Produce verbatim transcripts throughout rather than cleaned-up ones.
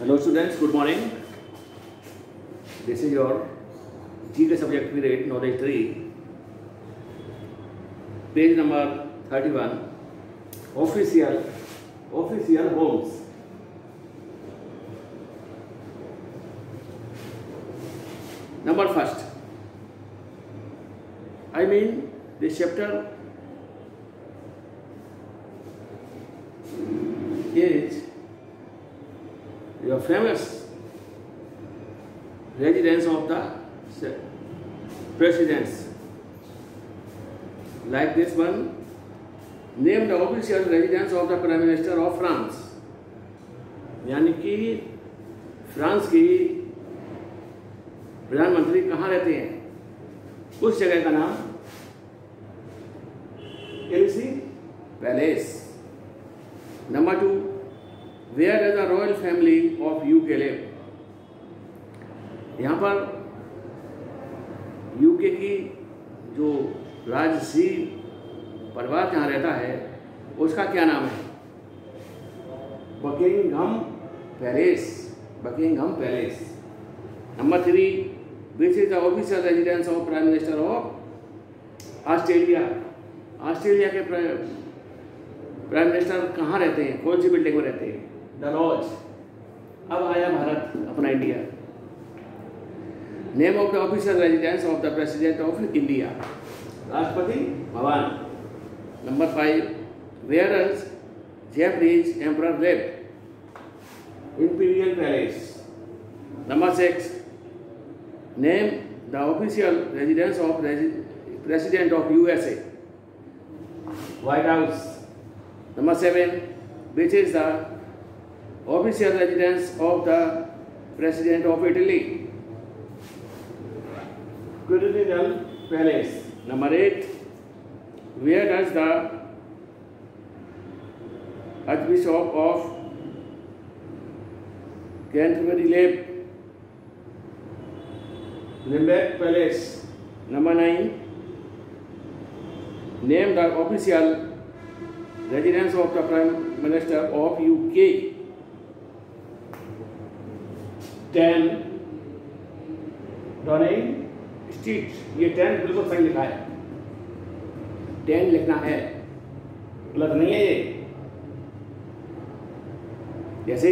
Hello students, good morning. This is your G K subject period, knowledge three, page number thirty-one, official, official homes. Number first, I mean this chapter is your famous residence of the presidents. Like this one, name the official residence of the Prime Minister of France. यानी कि France की प्रधानमंत्री कहाँ रहते हैं, उस जगह का नाम Elysee Palace. Number two, where does the royal family of UK live. यहाँ पर यूके की जो राजसी परिवार जहाँ रहता है उसका क्या नाम है? Buckingham Palace. Buckingham Palace. Number three, which is the official residence of prime minister of Australia. Australia के प्राइम मिनिस्टर कहाँ रहते हैं, कौन सी बिल्डिंग में रहते हैं? The Lodge. अब आया भारत, अपना India. Name of the official residence of the president of India. Rashtrapati Bhavan. Number five, where does Japanese emperor live? Imperial palace. Number six, name the official residence of president of USA. White House. Number seven, which is the official residence of the President of Italy? Quirinal Palace. Number eight, where does the Archbishop of Canterbury live? Limbeck Palace. Number nine, name the official residence of the Prime Minister of U K. Ten Downing Street. ये ten बिल्कुल सही लिखा है, ten लिखना है, गलत नहीं है ये. जैसे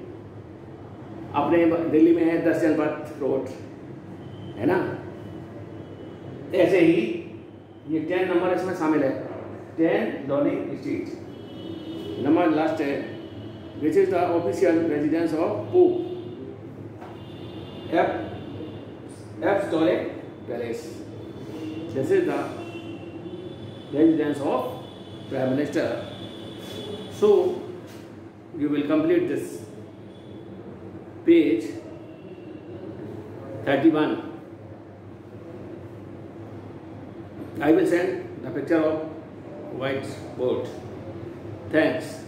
अपने दिल्ली में है दस जनपथ रोड, है ना, ऐसे ही ये टेन नंबर इसमें शामिल है. Ten Downing Street. Number last है, which is the official residence of pope? Apostolic Palace. This is the residence of prime minister. So you will complete this page thirty one. I will send the picture of white board. Thanks.